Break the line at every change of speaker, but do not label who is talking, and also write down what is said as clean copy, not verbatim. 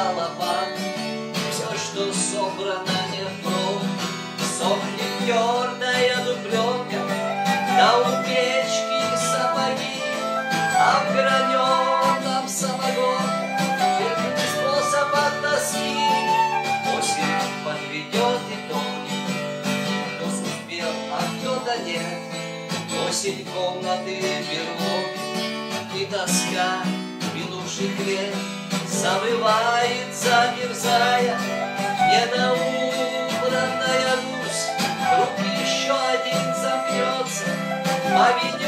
лопат. Все, что собрано не впрок, сохнет твердая дубленка, да у печки сапоги, а в граненом самогон верный способ от тоски. Осень подведет итоги, кто успел, а кто-то нет. Осень комнаты берлоги и тоска минувших лет завывает, замерзая, недоубранная Русь. Вдруг еще один замкнется,